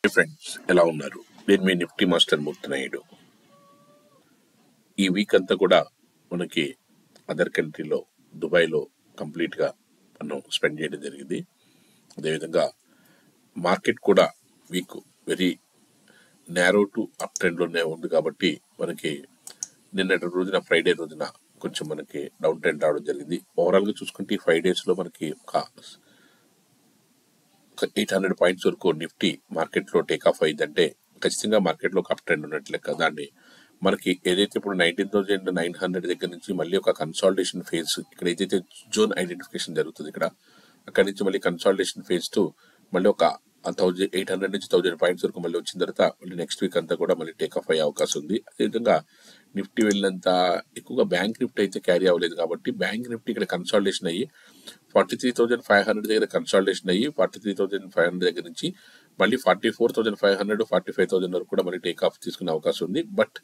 Friends ఎలా ఉన్నారు? నేను మీ నిఫ్టీ మాస్టర్ మూర్తినాయుడు. ఈ వీక్ అంతా కూడా మనకి అదర్ కంట్రీలో దుబాయ్లో కంప్లీట్గా మనం స్పెండ్ చేయడం జరిగింది. అదేవిధంగా మార్కెట్ కూడా weak very narrow to up ట్రెండ్లోనే ఉంది కాబట్టి మనకి నిన్నటి రోజున ఫ్రైడే రోజున కొంచెం మనకి డౌన్ ట్రెండ్ రావడం జరిగింది. ఓవరాల్గా చూసుకుంటే 5 డేస్లో మనకి ఒక 800 పాయింట్స్ వరకు నిఫ్టీ మార్కెట్లో టేక్ ఆఫ్ అయిందంటే ఖచ్చితంగా మార్కెట్లో ఒక అప్ ట్రెండ్ ఉన్నట్లే కదా. దాన్ని మనకి ఏదైతే ఇప్పుడు 19,900 దగ్గర నుంచి మళ్ళీ ఒక కన్సాలిడేషన్ ఫేజ్, ఇక్కడ ఏదైతే జోన్ ఐడెంటిఫికేషన్ జరుగుతుంది ఇక్కడ, అక్కడి నుంచి మళ్ళీ కన్సాలిడేషన్ ఫేజ్ టు మళ్ళీ ఒక 800 నుంచి 1000 పాయింట్స్ వరకు మళ్ళీ వచ్చిన తర్వాత మళ్ళీ నెక్స్ట్ వీక్ అంతా కూడా మళ్ళీ టేక్ ఆఫ్ అయ్యే అవకాశం ఉంది. అదేవిధంగా నిఫ్టీ వెళ్ళినంత ఎక్కువగా బ్యాంక్ నిఫ్టీ అయితే క్యారీ అవ్వలేదు కాబట్టి బ్యాంక్ నిఫ్టీ ఇక్కడ కన్సాలిడేషన్ అయ్యి 43,500 దగ్గర కన్సాలిడేషన్ అయ్యి 43,500 దగ్గర నుంచి మళ్ళీ 44,500 45,000 వరకు కూడా మళ్ళీ టేక్ ఆఫ్ తీసుకునే అవకాశం ఉంది. బట్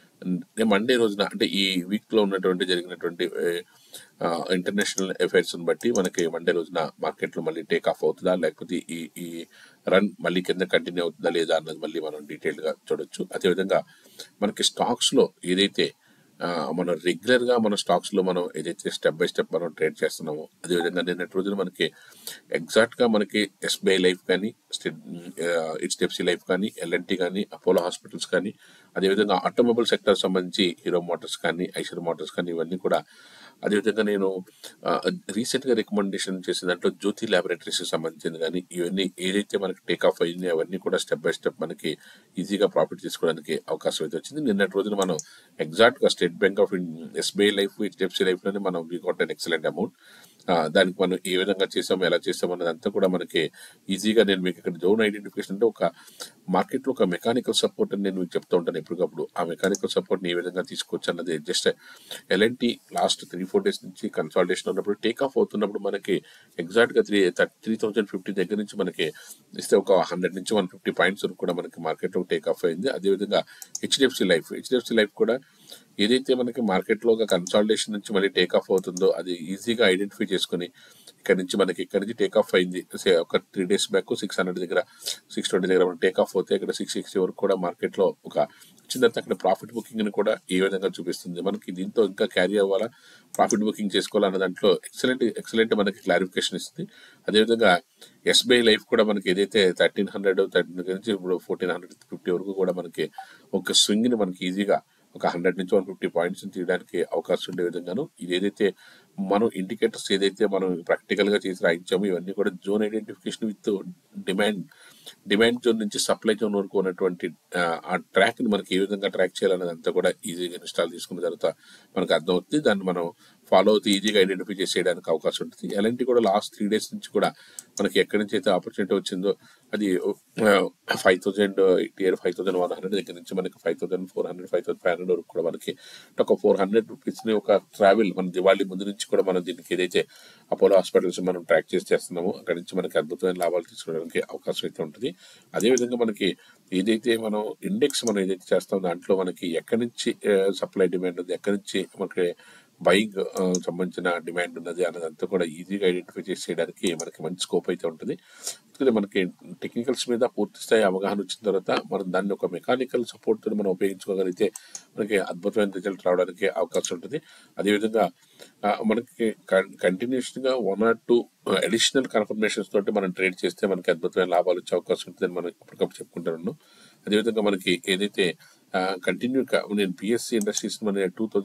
మండే రోజున అంటే ఈ వీక్లో ఉన్నటువంటి జరిగినటువంటి ఇంటర్నేషనల్ అఫైర్స్ని బట్టి మనకి మండే రోజున మార్కెట్లో మళ్ళీ టేక్ ఆఫ్ అవుతుందా లేకపోతే ఈ రన్ మళ్ళీ కింద కంటిన్యూ అవుతుందా లేదా అన్నది మళ్ళీ మనం డీటెయిల్గా చూడొచ్చు. అదేవిధంగా మనకి స్టాక్స్లో ఏదైతే మనం రెగ్యులర్గా మన స్టాక్స్లో మనం ఏదైతే స్టెప్ బై స్టెప్ మనం ట్రేడ్ చేస్తున్నామో, అదేవిధంగా నిన్నటి రోజున మనకి ఎగ్జాక్ట్గా మనకి ఎస్బీఐ లైఫ్ కానీ హెచ్డిఎఫ్సి లైఫ్ కానీ ఎల్ఎన్టీ కానీ అపోలో హాస్పిటల్స్ కానీ అదేవిధంగా ఆటోమొబైల్ సెక్టర్ సంబంధించి హీరో మోటార్స్ కానీ ఐషర్ మోటార్స్ కానీ ఇవన్నీ కూడా, అదేవిధంగా నేను రీసెంట్గా రికమెండేషన్ చేసిన దాంట్లో జ్యోతి ల్యాబొరేటరీస్కి సంబంధించింది కానీ ఇవన్నీ ఏదైతే మనకి టేక్ ఆఫ్ అయ్యింది అవన్నీ కూడా స్టెప్ బై స్టెప్ మనకి ఈజీగా ప్రాఫిట్ తీసుకోవడానికి అవకాశం అయితే వచ్చింది. నిన్నటి రోజున మనం ఎగ్జాక్ట్గా state bank of SBI life HDFC లైఫ్లోనే మనం we got an excellent amount. దానికి మనం ఏ విధంగా చేసాము ఎలా చేసాము అన్నదంతా కూడా మనకి ఈజీగా నేను మీకు ఇక్కడ జోన్ ఐడెంటిఫికేషన్ అంటే ఒక మార్కెట్లో ఒక మెకానికల్ సపోర్ట్ అని నేను మీకు చెప్తూ ఉంటాను ఎప్పటికప్పుడు. ఆ మెకానికల్ సపోర్ట్ని ఏ విధంగా తీసుకోవచ్చు అన్నది జస్ట్ ఎల్ఎన్టీ లాస్ట్ 3-4 డేస్ నుంచి కన్సాలిడేషన్ ఉన్నప్పుడు టేక్ ఆఫ్ అవుతున్నప్పుడు మనకి ఎగ్జాక్ట్గా 3,050 దగ్గర నుంచి మనకి ఇస్తే ఒక 100 నుంచి 150 పాయింట్స్ వరకు కూడా మనకి మార్కెట్లో టేక్ ఆఫ్ అయింది. అదేవిధంగా హెచ్డిఎఫ్సి లైఫ్ కూడా ఏదైతే మనకి మార్కెట్లో ఒక కన్సాలిడేషన్ నుంచి మళ్ళీ టేక్ ఆఫ్ అవుతుందో అది ఈజీగా ఐడెంటిఫై చేసుకుని ఇక్కడ నుంచి టేక్ ఆఫ్ అయింది. ఒక 3 డేస్ బ్యాక్ 600 దగ్గర 620 దగ్గర మనం టేక్ ఆఫ్ అవుతే ఇక్కడ 660 వరకు కూడా మార్కెట్లో ఒక వచ్చిన తర్వాత అక్కడ ప్రాఫిట్ బుకింగ్ని కూడా ఏ విధంగా చూపిస్తుంది. మనకి దీంతో ఇంకా క్యారీ అవ్వాలా, ప్రాఫిట్ బుకింగ్ చేసుకోవాలన్న దాంట్లో ఎక్సలెంట్ మనకి క్లారిఫికేషన్ ఇస్తుంది. అదేవిధంగా ఎస్బీఐ లైఫ్ కూడా మనకి ఏదైతే 1300 నుంచి ఇప్పుడు 1450 వరకు కూడా మనకి ఒక స్వింగ్ని మనకి ఈజీగా ఒక 100 నుంచి 150 పాయింట్స్ తీయడానికి అవకాశం ఉండే విధంగాను ఇది ఏదైతే మనం ఇండికేటర్స్ ఏదైతే మనం ప్రాక్టికల్గా చేసి రాయించామో ఇవన్నీ కూడా zone identification with demand zone నుంచి సప్లై జోన్ వరకు ఉన్నటువంటి ఆ ట్రాక్ని మనకి ఏ విధంగా ట్రాక్ చేయాలనేది అంతా కూడా ఈజీగా ఇన్స్టాల్ చేసుకున్న తర్వాత మనకు అర్థమవుతుంది. దాన్ని మనం ఫాలో అవుతూ ఈజీగా ఐడెంటిఫై చేసేయడానికి అవకాశం ఉంటుంది. అలాంటి కూడా లాస్ట్ 3 డేస్ నుంచి కూడా మనకి ఎక్కడి నుంచి అయితే ఆపర్చునిటీ వచ్చిందో అది 5,080 5,100 దగ్గర నుంచి మనకి 5,400 5,500 వరకు కూడా మనకి ఒక 400 రూపీస్ని ఒక ట్రావెల్ మన దివాళీ ముందు నుంచి కూడా మనం దీనికి ఏదైతే అపోలో హాస్పిటల్స్ మనం ట్రాక్ చేస్తున్నామో అక్కడి నుంచి మనకి అద్భుతమైన లాభాలు తీసుకోవడానికి అవకాశం అయితే ఉంటుంది. అదేవిధంగా మనకి ఏదైతే మనం ఇండెక్స్ మనం ఏదైతే చేస్తామో దాంట్లో మనకి ఎక్కడి నుంచి సప్లై డిమాండ్ ఉంది, ఎక్కడి నుంచి మనకి బైక్ సంబంధించిన డిమాండ్ ఉన్నది అన్నదంతా కూడా ఈజీగా ఐడెంటిఫై చేయడానికి మనకి మంచి స్కోప్ అయితే ఉంటుంది. మనకి టెక్నికల్స్ మీద పూర్తి స్థాయి అవగాహన వచ్చిన తర్వాత మనం దాన్ని ఒక మెకానికల్ సపోర్ట్ మనం ఉపయోగించుకోగలిగితే మనకి అద్భుతమైన రిజల్ట్ రావడానికి అవకాశం ఉంటుంది. అదేవిధంగా మనకి కంటిన్యూస్గా 1 or 2 అడిషనల్ కన్ఫర్మేషన్స్ తోటి మనం ట్రేడ్ చేస్తే మనకి అద్భుతమైన లాభాలు వచ్చే అవకాశం ఉంటుందని మనం ఇప్పటికప్పుడు చెప్పుకుంటున్నాను. అదేవిధంగా మనకి ఏదైతే కంటిన్యూగా నేను పిఎస్సి ఇండస్ట్రీస్ మన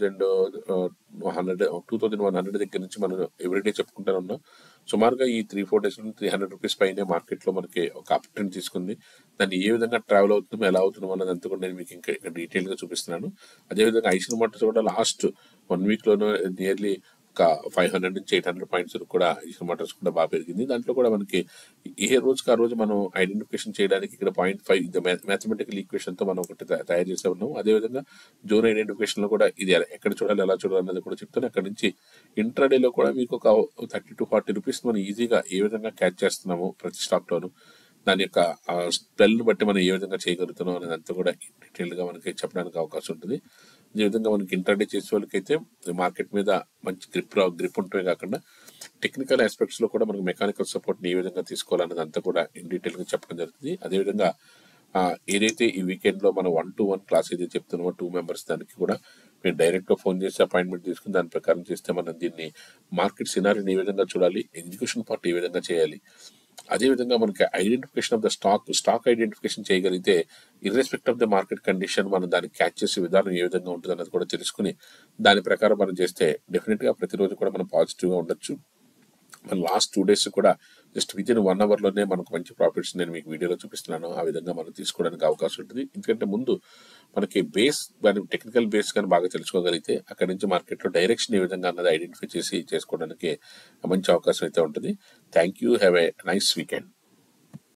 2,100 దగ్గర నుంచి మనం ఎవ్రీడే చెప్పుకుంటూ ఉన్నాం. సుమారుగా ఈ 3-4 డేస్ నుంచి 300 రూపీస్ పైనే మార్కెట్లో మనకి ఒక అప్ ట్రెండ్ తీసుకుంది. దాన్ని ఏ విధంగా ట్రావెల్ అవుతుందో ఎలా అవుతుందో అన్నదంతా కూడా నేను మీకు ఇంకా డీటెయిల్గా చూపిస్తున్నాను. అదేవిధంగా ఐషర్ మోటార్స్ కూడా లాస్ట్ 1 వీక్లోనూ నియర్లీ ఒక 500 నుంచి 800 పాయింట్స్ వరకు కూడా ఐషర్ మోటార్స్ కూడా బాగా పెరిగింది. దాంట్లో కూడా మనకి ఏ రోజుకి ఆ రోజు మనం ఐడెంటిఫికేషన్ చేయడానికి ఇక్కడ 0.5 మ్యాథమెటికల్ ఈక్వేషన్తో మనం ఒకటి తయారు చేసే ఉన్నాం. అదేవిధంగా జోన్ ఐడెంటిఫికేషన్లో కూడా ఇది ఎక్కడ చూడాలి ఎలా చూడాలి అన్నది కూడా చెప్తాను. అక్కడ నుంచి ఇంట్రాడేలో కూడా మీకు ఒక 30 to 40 రూపీస్ మనం ఈజీగా ఏ విధంగా క్యాచ్ చేస్తున్నాము ప్రతి స్టాక్లోను, దాని యొక్క స్పెల్ని బట్టి మనం ఏ విధంగా చేయగలుగుతున్నాం అనేది అంతా కూడా డీటెయిల్గా మనకి చెప్పడానికి అవకాశం ఉంటుంది. అదేవిధంగా మనకి ఇంట్రాడే చేసే వాళ్ళకైతే మార్కెట్ మీద మంచి గ్రిప్ ఉంటమే కాకుండా టెక్నికల్ ఆస్పెక్ట్స్లో కూడా మనకి మెకానికల్ సపోర్ట్ని ఏ విధంగా తీసుకోవాలన్నది అంతా కూడా ఇన్ డీటెయిల్గా చెప్పడం జరుగుతుంది. అదేవిధంగా ఏదైతే ఈ వీకెండ్లో మనం 1-to-1 క్లాస్ అయితే చెప్తున్నామో 2 మెంబర్స్ దానికి కూడా మీరు డైరెక్ట్గా ఫోన్ చేసి అపాయింట్మెంట్ తీసుకుని దాని ప్రకారం చేస్తే మనం దీన్ని మార్కెట్ సినారీని ఏ విధంగా చూడాలి, ఎగ్జిక్యూషన్ పార్ట్ ఏ విధంగా చేయాలి, అదేవిధంగా మనకి identification of the stock identification చేయగలిగితే irrespective of the market condition మనం దాన్ని క్యాచ్ చేసే విధానం ఏ విధంగా ఉంటుంది అన్నది కూడా తెలుసుకుని దాని ప్రకారం మనం చేస్తే డెఫినెట్గా ప్రతిరోజు కూడా మనం పాజిటివ్గా ఉండొచ్చు. మన లాస్ట్ 2 days కూడా జస్ట్ వితిన్ 1 hourలోనే మనకు మంచి ప్రాఫిట్స్ నేను మీకు వీడియోలో చూపిస్తున్నాను. ఆ విధంగా మనం తీసుకోవడానికి అవకాశం ఉంటుంది. ఎందుకంటే ముందు మనకి బేస్ కానీ టెక్నికల్ బేస్ కానీ బాగా తెలుసుకోగలిగితే అక్కడి నుంచి మార్కెట్లో డైరెక్షన్ ఏ విధంగా అన్నది ఐడెంటిఫై చేసి చేసుకోవడానికి మంచి అవకాశం అయితే ఉంటుంది. Thank you. Have a nice weekend.